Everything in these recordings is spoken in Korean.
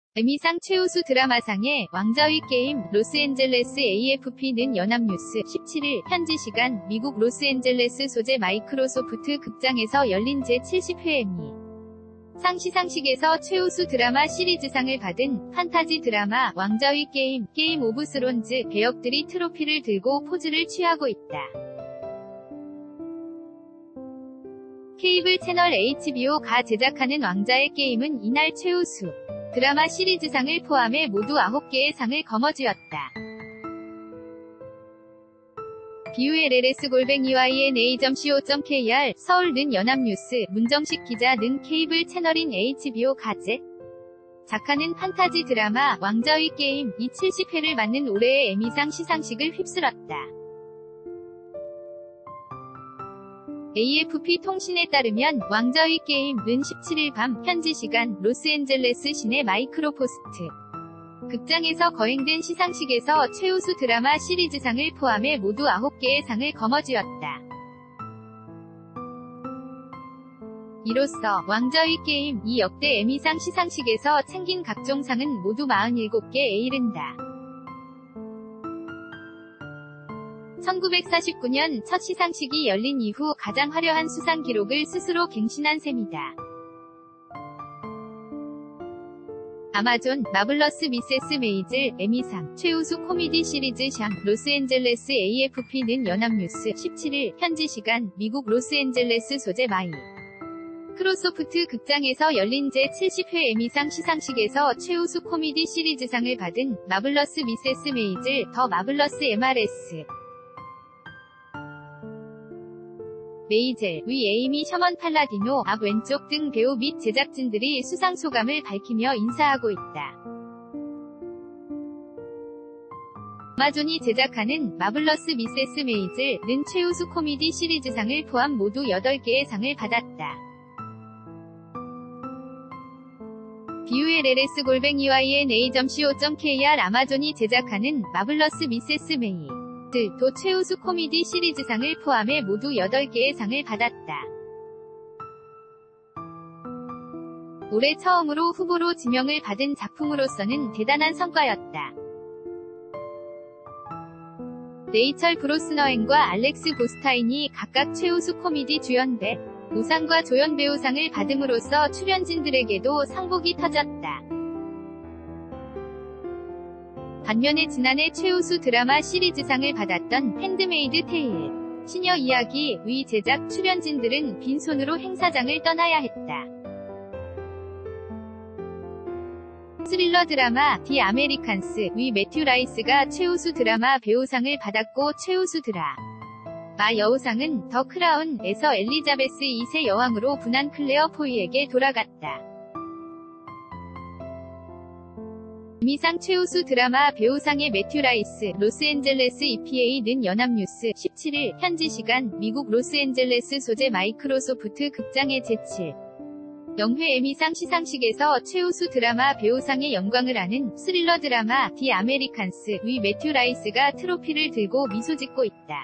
에미상 최우수 드라마상의 왕좌의 게임 로스앤젤레스 AFP는 연합뉴스 17일 현지 시간 미국 로스앤젤레스 소재 마이크로소프트 극장에서 열린 제70회 에미 상 시상식에서 최우수 드라마 시리즈상을 받은 판타지 드라마 왕좌의 게임 오브 스론즈 배역들이 트로피를 들고 포즈를 취하고 있다. 케이블 채널 HBO가 제작하는 왕좌의 게임은 이날 최우수 드라마 시리즈상을 포함해 모두 9개의 상을 거머쥐었다. BULLS-YNA.CO.KR 서울는 연합뉴스 문정식 기자는 케이블 채널인 HBO가 제작하는 판타지 드라마 왕좌의 게임 이 70회를 맞는 올해의 에미상 시상식을 휩쓸었다. AFP 통신에 따르면 왕좌의 게임은 17일 밤 현지 시간 로스앤젤레스 시내 마이크로소프트 극장에서 거행된 시상식에서 최우수 드라마 시리즈상을 포함해 모두 9개의 상을 거머쥐었다. 이로써 왕좌의 게임 이 역대 에미상 시상식에서 챙긴 각종 상은 모두 47개에 이른다. 1949년 첫 시상식이 열린 이후 가장 화려한 수상 기록을 스스로 갱신한 셈이다. 아마존, 마블러스 미세스 메이즐, 에미상, 최우수 코미디 시리즈 상, 로스앤젤레스 AFP는 연합뉴스 17일 현지 시간 미국 로스앤젤레스 소재 마이크로소프트 극장에서 열린 제70회 에미상 시상식에서 최우수 코미디 시리즈상을 받은 마블러스 미세스 메이즐, 더 마블러스 MRS 메이젤, 의 에이미 셔먼 팔라디노, 앞 왼쪽 등 배우 및 제작진들이 수상 소감을 밝히며 인사하고 있다. 아마존이 제작하는 마블러스 미세스 메이즐은 최우수 코미디 시리즈상을 포함 모두 8개의 상을 받았다. BULLS-YNA.CO.KR 아마존이 제작하는 마블러스 미세스 메이즐 도 최우수 코미디 시리즈상을 포함해 모두 8개의 상을 받았다. 올해 처음으로 후보로 지명을 받은 작품으로서는 대단한 성과였다. 레이철 브로스너앤과 알렉스 보스타인이 각각 최우수 코미디 주연 배우상과 조연 배우상을 받음으로써 출연진들에게도 상복이 터졌다. 반면에 지난해 최우수 드라마 시리즈상을 받았던 핸드메이드 테일 시녀 이야기의 제작 출연진들은 빈손으로 행사장을 떠나야 했다. 스릴러 드라마 디 아메리칸스의 매튜 라이스가 최우수 드라마 배우상을 받았고 최우수 드라마 여우상은 더 크라운에서 엘리자베스 2세 여왕으로 분한 클레어 포이에게 돌아갔다. 에미상 최우수 드라마 배우상의 매튜 라이스, 로스앤젤레스 EPA는 연합뉴스 17일 현지 시간 미국 로스앤젤레스 소재 마이크로소프트 극장의 제7 에미상 시상식에서 최우수 드라마 배우상의 영광을 아는 스릴러 드라마 디 아메리칸스의 매튜 라이스가 트로피를 들고 미소 짓고 있다.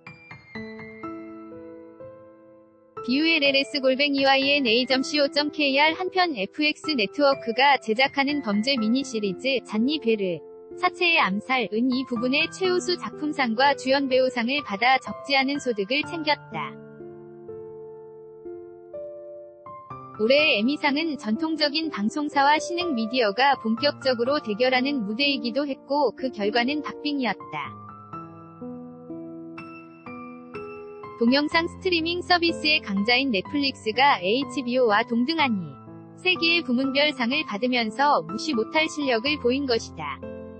BULLS-YNA.CO.KR 한편 FX 네트워크가 제작하는 범죄 미니시리즈 잔니 베르 사체의 암살은 이 부분의 최우수 작품상과 주연 배우상을 받아 적지 않은 소득을 챙겼다. 올해의 에미상은 전통적인 방송사와 신흥 미디어가 본격적으로 대결하는 무대이기도 했고 그 결과는 박빙이었다. 동영상 스트리밍 서비스의 강자인 넷플릭스가 HBO와 동등하니 3개의 부문별 상을 받으면서 무시 못할 실력을 보인 것이다.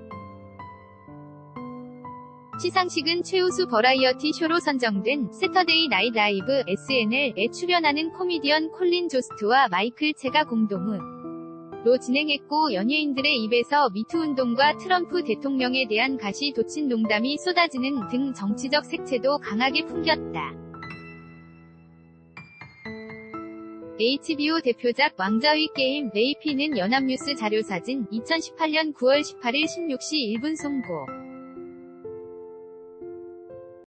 시상식은 최우수 버라이어티 쇼로 선정된 세터데이 나잇 라이브 SNL에 출연하는 코미디언 콜린 조스트와 마이클 체가 공동으로 진행했고 연예인들의 입에서 미투 운동과 트럼프 대통령에 대한 가시 돋친 농담이 쏟아지는 등 정치적 색채도 강하게 풍겼다. HBO 대표작 왕좌의 게임 AP는 연합뉴스 자료사진 2018년 9월 18일 16시 1분 송고